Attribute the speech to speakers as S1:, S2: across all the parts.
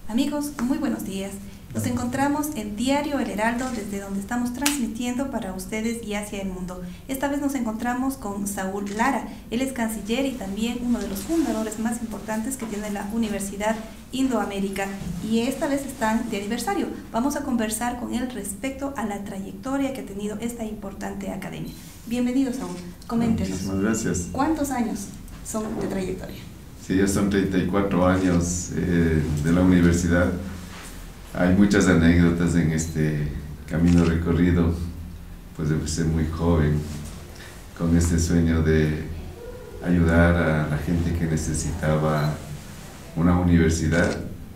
S1: Amigos, muy buenos días. Nos encontramos en Diario El Heraldo, desde donde estamos transmitiendo para ustedes y hacia el mundo. Esta vez nos encontramos con Saúl Lara. Él es canciller y también uno de los fundadores más importantes que tiene la Universidad Indoamérica. Y esta vez están de aniversario. Vamos a conversar con él respecto a la trayectoria que ha tenido esta importante academia. Bienvenido, Saúl. Coméntenos.
S2: Muchísimas gracias.
S1: ¿Cuántos años son de trayectoria?
S2: Sí, ya son 34 años de la universidad. Hay muchas anécdotas en este camino recorrido. Pues empecé muy joven con este sueño de ayudar a la gente que necesitaba una universidad.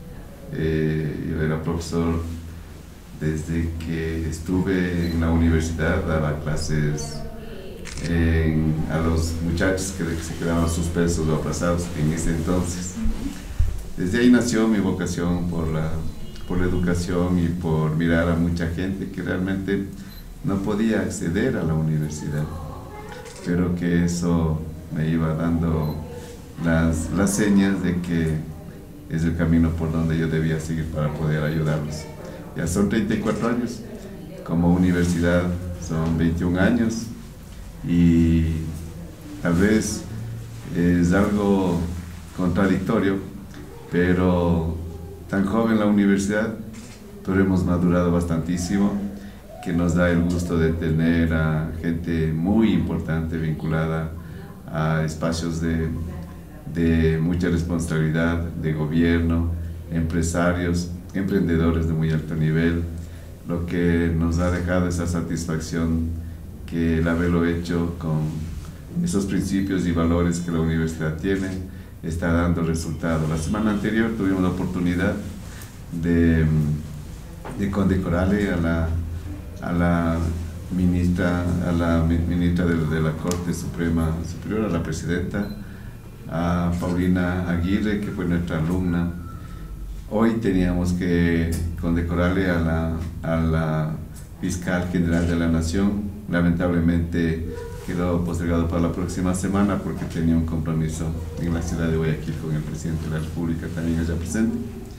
S2: Yo era profesor desde que estuve en la universidad, daba clases a los muchachos que se quedaban suspensos o aplazados en ese entonces. Desde ahí nació mi vocación por la educación y por mirar a mucha gente que realmente no podía acceder a la universidad, pero que eso me iba dando las señas de que es el camino por donde yo debía seguir para poder ayudarlos. Ya son 34 años, como universidad son 21 años, y tal vez es algo contradictorio, pero tan joven la universidad, pero hemos madurado bastantísimo, que nos da el gusto de tener a gente muy importante vinculada a espacios de mucha responsabilidad, de gobierno, empresarios, emprendedores de muy alto nivel, lo que nos ha dejado esa satisfacción que el haberlo hecho con esos principios y valores que la universidad tiene está dando resultados. La semana anterior tuvimos la oportunidad de condecorarle a la ministra de la Corte Suprema Superior, a la presidenta, a Paulina Aguirre, que fue nuestra alumna. Hoy teníamos que condecorarle a la fiscal general de la Nación. Lamentablemente quedó postergado para la próxima semana porque tenía un compromiso en la ciudad de Guayaquil con el presidente de la República también allá presente.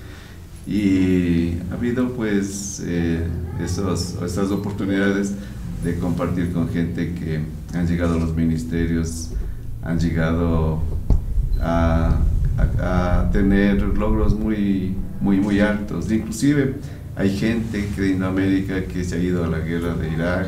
S2: Y ha habido pues estas oportunidades de compartir con gente que han llegado a los ministerios, han llegado a tener logros muy altos. Inclusive hay gente que de Indoamérica que se ha ido a la guerra de Irak,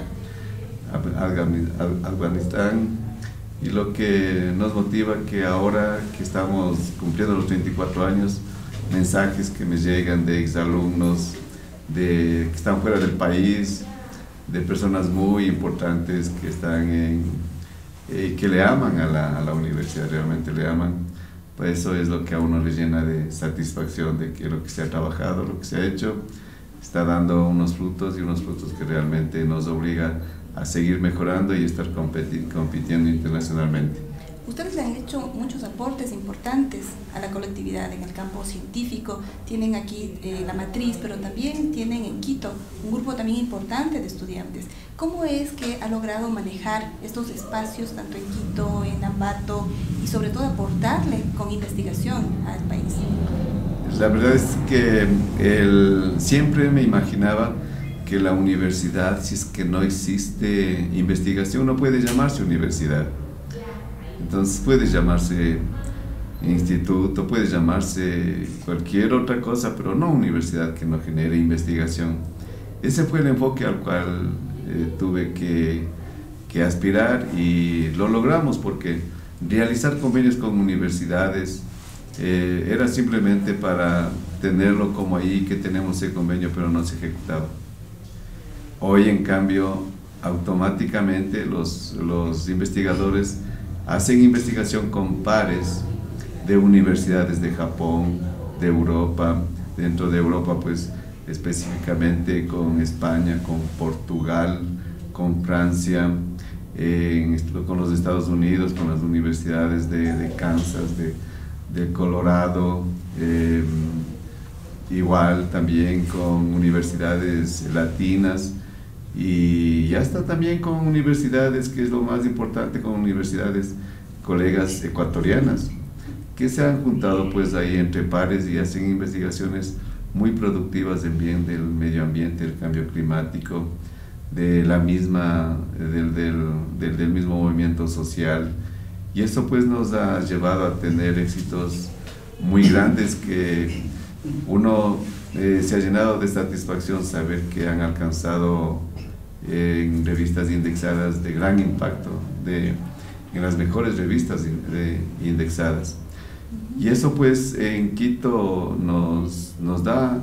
S2: Afganistán, y lo que nos motiva que ahora que estamos cumpliendo los 34 años, mensajes que me llegan de exalumnos que están fuera del país, de personas muy importantes que están que le aman a la universidad, realmente le aman. Pues eso es lo que a uno le llena de satisfacción, de que lo que se ha trabajado, lo que se ha hecho, está dando unos frutos, y unos frutos que realmente nos obliga a seguir mejorando y estar compitiendo internacionalmente.
S1: Ustedes le han hecho muchos aportes importantes a la colectividad en el campo científico. Tienen aquí la matriz, pero también tienen en Quito un grupo también importante de estudiantes. ¿Cómo es que ha logrado manejar estos espacios, tanto en Quito, en Ambato, y sobre todo aportarle con investigación al país?
S2: La verdad es que siempre me imaginaba que la universidad, si es que no existe investigación, no puede llamarse universidad. Entonces puede llamarse instituto, puede llamarse cualquier otra cosa, pero no universidad que no genere investigación. Ese fue el enfoque al cual tuve que aspirar, y lo logramos, porque realizar convenios con universidades era simplemente para tenerlo como ahí, que tenemos ese convenio, pero no se ejecutaba. Hoy, en cambio, automáticamente los investigadores hacen investigación con pares de universidades de Japón, de Europa, dentro de Europa pues específicamente con España, con Portugal, con Francia, con los Estados Unidos, con las universidades de Kansas, de Colorado, igual también con universidades latinas, y ya está también con universidades, que es lo más importante, con universidades colegas ecuatorianas que se han juntado pues ahí entre pares y hacen investigaciones muy productivas en bien del medio ambiente, del cambio climático, de la misma, del mismo movimiento social, y eso pues nos ha llevado a tener éxitos muy grandes que uno se ha llenado de satisfacción saber que han alcanzado en revistas indexadas de gran impacto, en las mejores revistas indexadas. Y eso pues en Quito nos da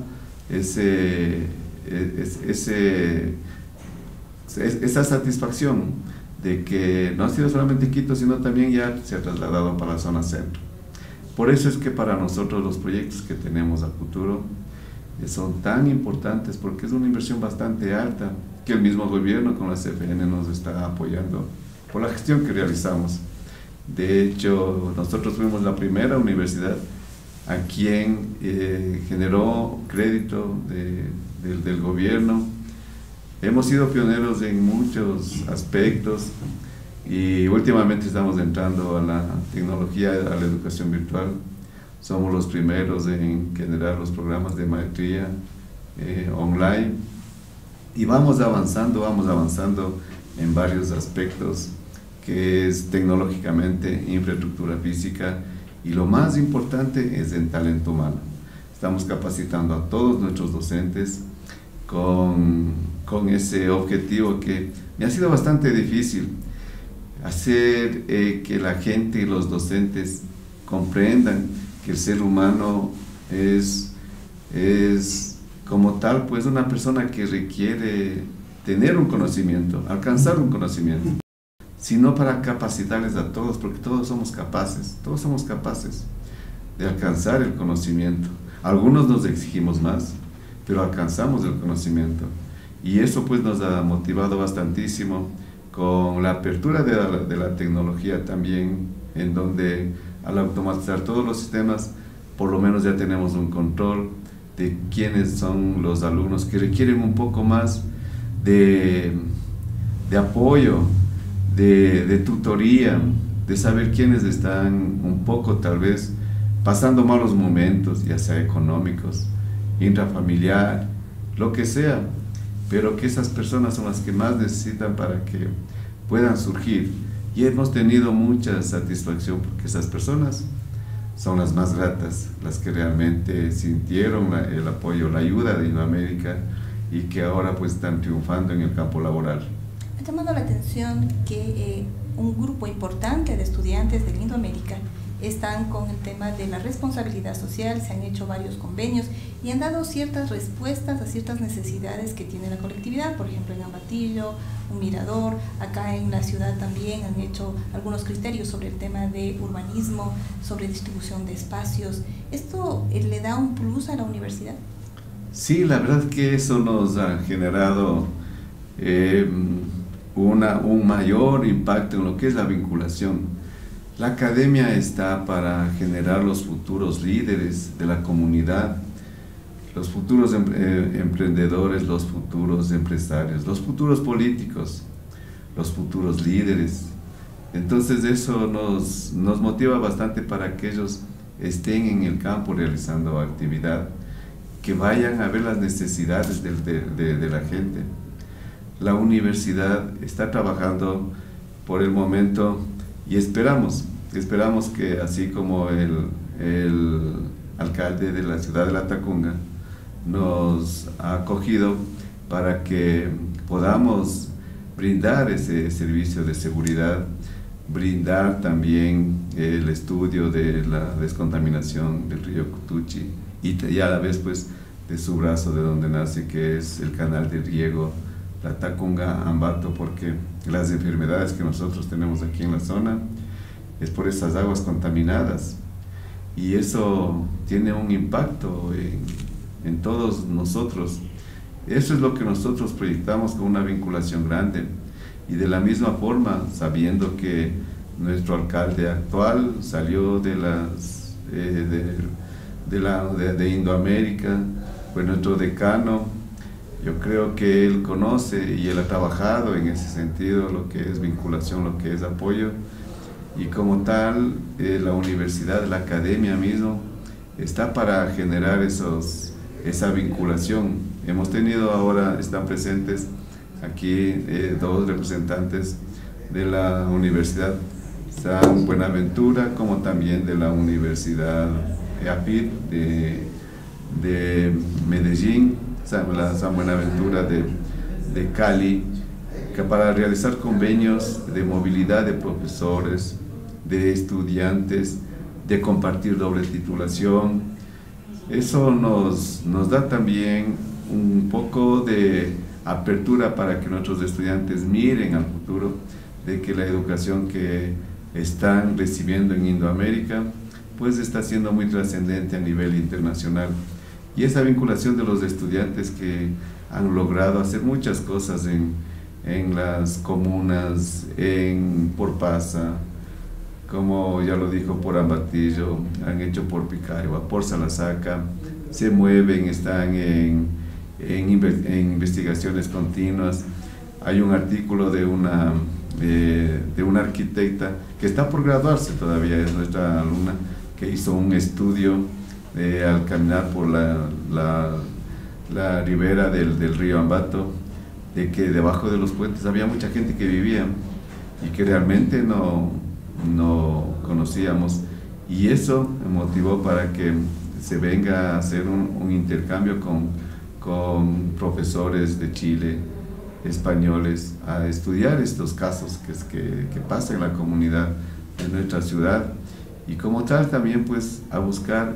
S2: esa satisfacción de que no ha sido solamente Quito, sino también ya se ha trasladado para la zona centro. Por eso es que para nosotros los proyectos que tenemos a futuro son tan importantes, porque es una inversión bastante alta que el mismo gobierno con la CFN nos está apoyando por la gestión que realizamos. De hecho, nosotros fuimos la primera universidad a quien generó crédito del gobierno. Hemos sido pioneros en muchos aspectos y últimamente estamos entrando a la tecnología, a la educación virtual. Somos los primeros en generar los programas de maestría online y vamos avanzando en varios aspectos, que es tecnológicamente, infraestructura física, y lo más importante es en talento humano. Estamos capacitando a todos nuestros docentes con ese objetivo que me ha sido bastante difícil, hacer que la gente y los docentes comprendan que el ser humano es como tal pues una persona que requiere tener un conocimiento, alcanzar un conocimiento, sino para capacitarles a todos, porque todos somos capaces de alcanzar el conocimiento. Algunos nos exigimos más, pero alcanzamos el conocimiento, y eso pues nos ha motivado bastantísimo con la apertura de la tecnología también, en donde al automatizar todos los sistemas, por lo menos ya tenemos un control de quiénes son los alumnos que requieren un poco más de apoyo, de tutoría, de saber quiénes están un poco tal vez pasando malos momentos, ya sea económicos, intrafamiliar, lo que sea, pero que esas personas son las que más necesitan para que puedan surgir. Y hemos tenido mucha satisfacción porque esas personas son las más gratas, las que realmente sintieron el apoyo, la ayuda de Indoamérica, y que ahora pues están triunfando en el campo laboral.
S1: Ha llamado la atención que un grupo importante de estudiantes de Indoamérica están con el tema de la responsabilidad social, se han hecho varios convenios y han dado ciertas respuestas a ciertas necesidades que tiene la colectividad, por ejemplo en Ambatillo, un mirador, acá en la ciudad también han hecho algunos criterios sobre el tema de urbanismo, sobre distribución de espacios. ¿Esto le da un plus a la universidad?
S2: Sí, la verdad que eso nos ha generado un mayor impacto en lo que es la vinculación. La academia está para generar los futuros líderes de la comunidad, los futuros emprendedores, los futuros empresarios, los futuros políticos, los futuros líderes. Entonces eso nos motiva bastante para que ellos estén en el campo realizando actividad, que vayan a ver las necesidades de la gente. La universidad está trabajando por el momento y esperamos que así como el alcalde de la ciudad de Latacunga nos ha acogido para que podamos brindar ese servicio de seguridad, brindar también el estudio de la descontaminación del río Cutuchi y a la vez pues de su brazo de donde nace, que es el canal de riego Latacunga-Ambato, porque las enfermedades que nosotros tenemos aquí en la zona es por esas aguas contaminadas, y eso tiene un impacto en todos nosotros. Eso es lo que nosotros proyectamos con una vinculación grande, y de la misma forma, sabiendo que nuestro alcalde actual salió de Indoamérica, fue nuestro decano. Yo creo que él conoce y él ha trabajado en ese sentido, lo que es vinculación, lo que es apoyo, y como tal la universidad, la academia mismo, está para generar esos esa vinculación. Hemos tenido ahora, están presentes aquí dos representantes de la Universidad San Buenaventura, como también de la Universidad EAPID de Medellín, la San Buenaventura de Cali, que para realizar convenios de movilidad de profesores, de estudiantes, de compartir doble titulación. Eso nos da también un poco de apertura para que nuestros estudiantes miren al futuro, de que la educación que están recibiendo en Indoamérica pues está siendo muy trascendente a nivel internacional. Y esa vinculación de los estudiantes que han logrado hacer muchas cosas en las comunas, por Pasa, como ya lo dijo, por Ambatillo, han hecho por Picaiba, por Salasaca, se mueven, están en investigaciones continuas. Hay un artículo de una arquitecta que está por graduarse todavía, es nuestra alumna, que hizo un estudio al caminar por la ribera del río Ambato, de que debajo de los puentes había mucha gente que vivía y que realmente no conocíamos, y eso motivó para que se venga a hacer un intercambio con profesores de Chile, españoles, a estudiar estos casos que pasan en la comunidad de nuestra ciudad, y como tal también pues a buscar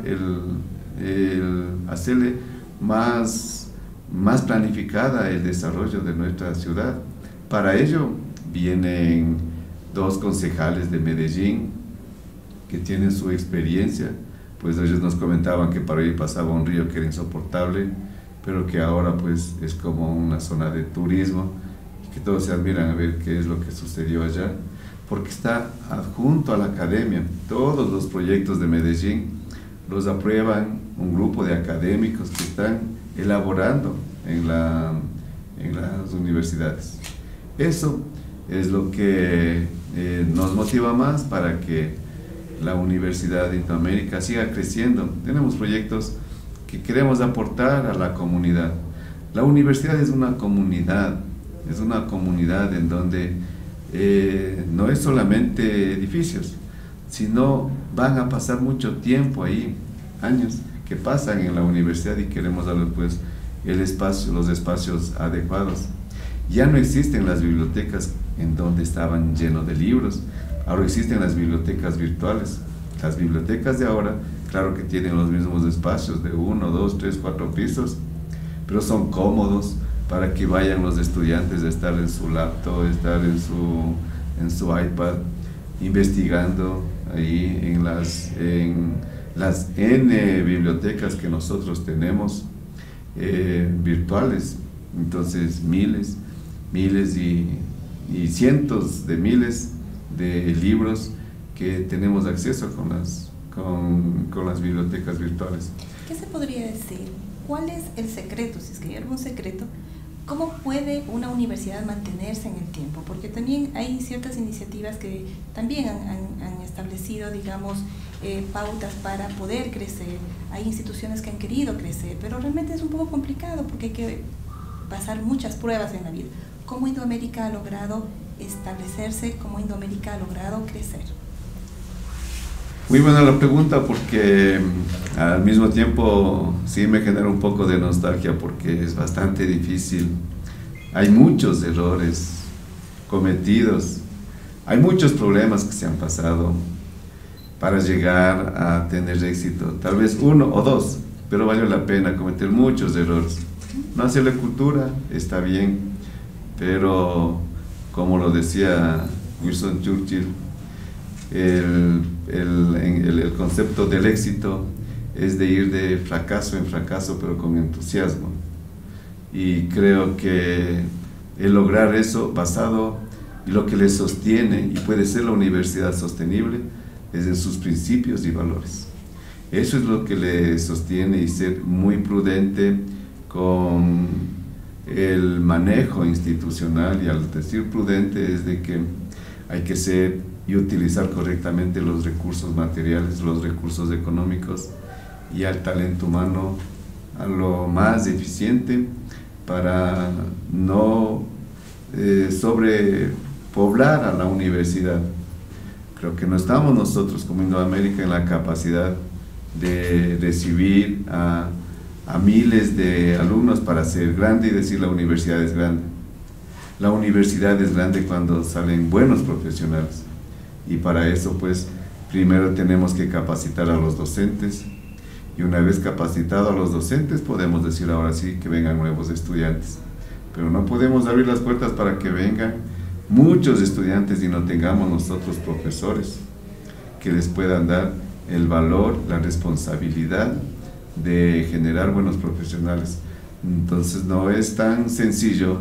S2: el hacerle más planificada el desarrollo de nuestra ciudad. Para ello vienen dos concejales de Medellín que tienen su experiencia, pues ellos nos comentaban que para ahí pasaba un río que era insoportable, pero que ahora pues es como una zona de turismo, y que todos se admiran a ver qué es lo que sucedió allá, porque está adjunto a la academia. Todos los proyectos de Medellín los aprueban un grupo de académicos que están elaborando en las universidades. Eso es lo que nos motiva más para que la Universidad de Indoamérica siga creciendo. Tenemos proyectos que queremos aportar a la comunidad. La universidad es una comunidad en donde no es solamente edificios, sino van a pasar mucho tiempo ahí, años que pasan en la universidad, y queremos darle pues los espacios adecuados. Ya no existen las bibliotecas en donde estaban llenos de libros, ahora existen las bibliotecas virtuales. Las bibliotecas de ahora, claro que tienen los mismos espacios de 1, 2, 3, 4 pisos, pero son cómodos para que vayan los estudiantes a estar en su laptop, estar en su iPad, investigando ahí en las N bibliotecas que nosotros tenemos virtuales. Entonces miles y cientos de miles de libros que tenemos acceso con las bibliotecas virtuales.
S1: ¿Qué se podría decir? ¿Cuál es el secreto, si es que hay algún secreto? ¿Cómo puede una universidad mantenerse en el tiempo? Porque también hay ciertas iniciativas que también han establecido, digamos, pautas para poder crecer. Hay instituciones que han querido crecer, pero realmente es un poco complicado porque hay que pasar muchas pruebas en la vida. ¿Cómo Indoamérica ha logrado establecerse? ¿Cómo Indoamérica ha logrado crecer?
S2: Muy buena la pregunta, porque al mismo tiempo sí me genera un poco de nostalgia, porque es bastante difícil. Hay muchos errores cometidos, hay muchos problemas que se han pasado para llegar a tener éxito. Tal vez uno o dos, pero vale la pena cometer muchos errores. No hacerle cultura está bien, pero como lo decía Winston Churchill, el concepto del éxito es de ir de fracaso en fracaso, pero con entusiasmo. Y creo que el lograr eso basado y lo que le sostiene, y puede ser la universidad sostenible, es en sus principios y valores. Eso es lo que le sostiene, y ser muy prudente con el manejo institucional. Y al decir prudente es de que hay que ser y utilizar correctamente los recursos materiales, los recursos económicos, y al talento humano a lo más eficiente para no sobrepoblar a la universidad. Creo que no estamos nosotros como Indoamérica en la capacidad de recibir a miles de alumnos para ser grande y decir la universidad es grande. La universidad es grande cuando salen buenos profesionales, y para eso pues primero tenemos que capacitar a los docentes, y una vez capacitados a los docentes podemos decir ahora sí que vengan nuevos estudiantes, pero no podemos abrir las puertas para que vengan muchos estudiantes y no tengamos nosotros profesores que les puedan dar el valor, la responsabilidad de generar buenos profesionales. Entonces no es tan sencillo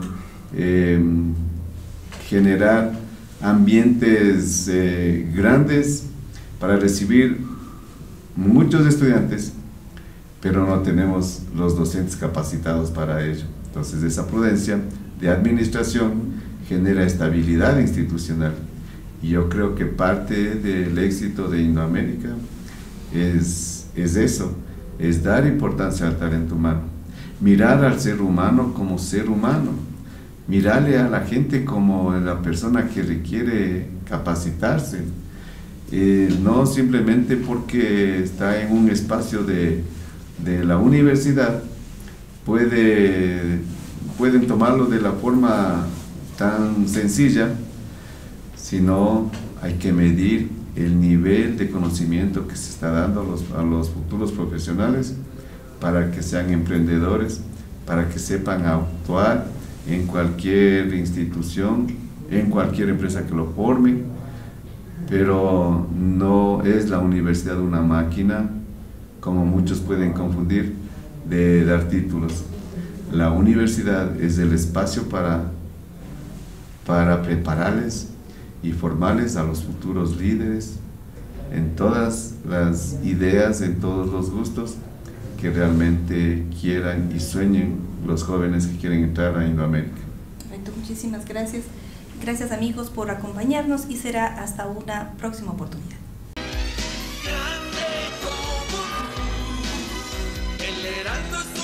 S2: generar ambientes grandes para recibir muchos estudiantes, pero no tenemos los docentes capacitados para ello. Entonces esa prudencia de administración genera estabilidad institucional, y yo creo que parte del éxito de Indoamérica es eso, es dar importancia al talento humano, mirar al ser humano como ser humano, mirarle a la gente como la persona que requiere capacitarse, no simplemente porque está en un espacio de la universidad pueden tomarlo de la forma tan sencilla, sino hay que medir el nivel de conocimiento que se está dando a los futuros profesionales para que sean emprendedores, para que sepan actuar en cualquier institución, en cualquier empresa que lo forme. Pero no es la universidad una máquina, como muchos pueden confundir, de dar títulos. La universidad es el espacio para prepararles y formarles a los futuros líderes en todas las ideas, en todos los gustos que realmente quieran y sueñen los jóvenes que quieren entrar a Indoamérica.
S1: Perfecto, muchísimas gracias. Gracias amigos por acompañarnos, y será hasta una próxima oportunidad.
S3: Grande como el Heraldo.